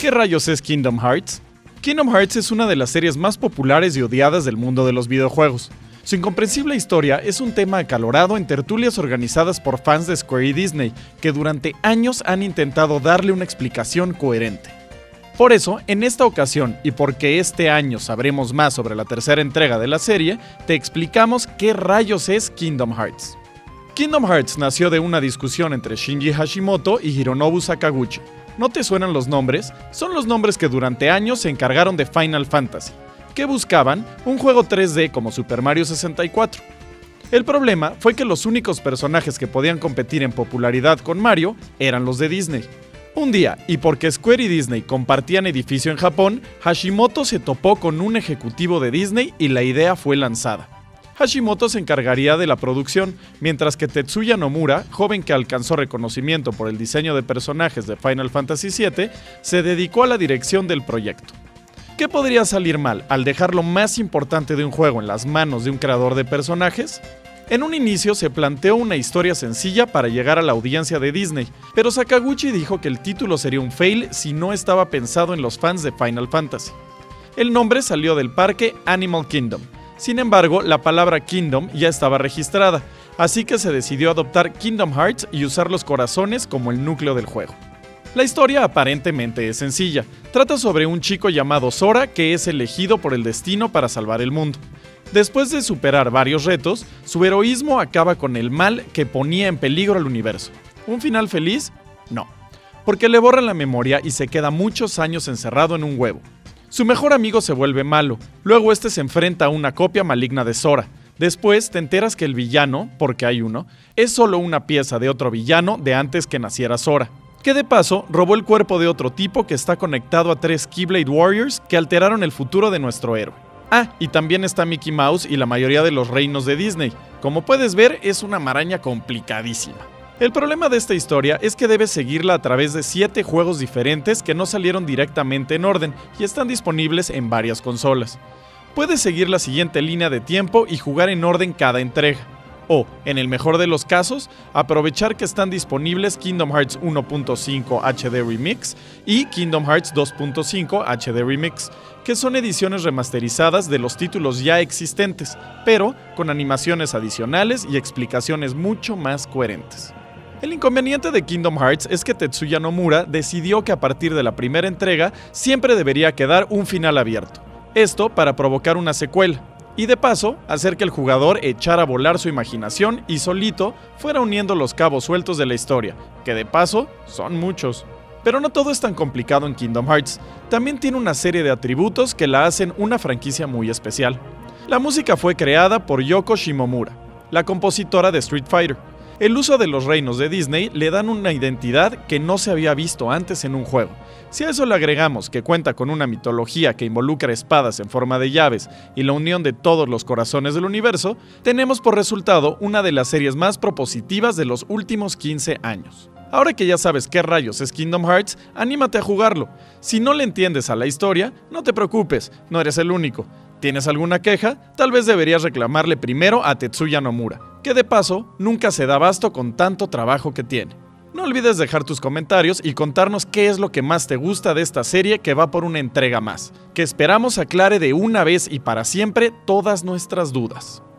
¿Qué rayos es Kingdom Hearts? Kingdom Hearts es una de las series más populares y odiadas del mundo de los videojuegos. Su incomprensible historia es un tema acalorado en tertulias organizadas por fans de Square y Disney, que durante años han intentado darle una explicación coherente. Por eso, en esta ocasión, y porque este año sabremos más sobre la tercera entrega de la serie, te explicamos qué rayos es Kingdom Hearts. Kingdom Hearts nació de una discusión entre Shinji Hashimoto y Hironobu Sakaguchi. ¿No te suenan los nombres? Son los nombres que durante años se encargaron de Final Fantasy, que buscaban un juego 3D como Super Mario 64. El problema fue que los únicos personajes que podían competir en popularidad con Mario eran los de Disney. Un día, y porque Square y Disney compartían edificio en Japón, Hashimoto se topó con un ejecutivo de Disney y la idea fue lanzada. Hashimoto se encargaría de la producción, mientras que Tetsuya Nomura, joven que alcanzó reconocimiento por el diseño de personajes de Final Fantasy VII, se dedicó a la dirección del proyecto. ¿Qué podría salir mal al dejar lo más importante de un juego en las manos de un creador de personajes? En un inicio se planteó una historia sencilla para llegar a la audiencia de Disney, pero Sakaguchi dijo que el título sería un fail si no estaba pensado en los fans de Final Fantasy. El nombre salió del parque Animal Kingdom. Sin embargo, la palabra Kingdom ya estaba registrada, así que se decidió adoptar Kingdom Hearts y usar los corazones como el núcleo del juego. La historia aparentemente es sencilla. Trata sobre un chico llamado Sora que es elegido por el destino para salvar el mundo. Después de superar varios retos, su heroísmo acaba con el mal que ponía en peligro al universo. ¿Un final feliz? No, porque le borran la memoria y se queda muchos años encerrado en un huevo. Su mejor amigo se vuelve malo, luego este se enfrenta a una copia maligna de Sora. Después te enteras que el villano, porque hay uno, es solo una pieza de otro villano de antes que naciera Sora, que de paso robó el cuerpo de otro tipo que está conectado a 3 Keyblade Warriors que alteraron el futuro de nuestro héroe. Ah, y también está Mickey Mouse y la mayoría de los reinos de Disney. Como puedes ver, es una maraña complicadísima. El problema de esta historia es que debes seguirla a través de 7 juegos diferentes que no salieron directamente en orden y están disponibles en varias consolas. Puedes seguir la siguiente línea de tiempo y jugar en orden cada entrega. O, en el mejor de los casos, aprovechar que están disponibles Kingdom Hearts 1.5 HD Remix y Kingdom Hearts 2.5 HD Remix, que son ediciones remasterizadas de los títulos ya existentes, pero con animaciones adicionales y explicaciones mucho más coherentes. El inconveniente de Kingdom Hearts es que Tetsuya Nomura decidió que a partir de la primera entrega siempre debería quedar un final abierto. Esto para provocar una secuela. Y de paso, hacer que el jugador echara a volar su imaginación y solito fuera uniendo los cabos sueltos de la historia, que de paso son muchos. Pero no todo es tan complicado en Kingdom Hearts, también tiene una serie de atributos que la hacen una franquicia muy especial. La música fue creada por Yoko Shimomura, la compositora de Street Fighter. El uso de los reinos de Disney le dan una identidad que no se había visto antes en un juego. Si a eso le agregamos que cuenta con una mitología que involucra espadas en forma de llaves y la unión de todos los corazones del universo, tenemos por resultado una de las series más propositivas de los últimos 15 años. Ahora que ya sabes qué rayos es Kingdom Hearts, anímate a jugarlo. Si no le entiendes a la historia, no te preocupes, no eres el único. ¿Tienes alguna queja? Tal vez deberías reclamarle primero a Tetsuya Nomura, que de paso nunca se da abasto con tanto trabajo que tiene. No olvides dejar tus comentarios y contarnos qué es lo que más te gusta de esta serie que va por una entrega más, que esperamos aclare de una vez y para siempre todas nuestras dudas.